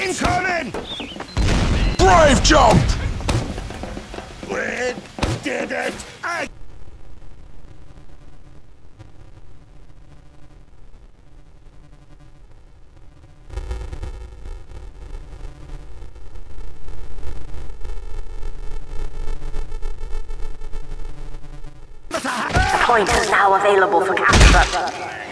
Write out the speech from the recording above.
Incoming! Brave jump! We did it! The point is now available for capture.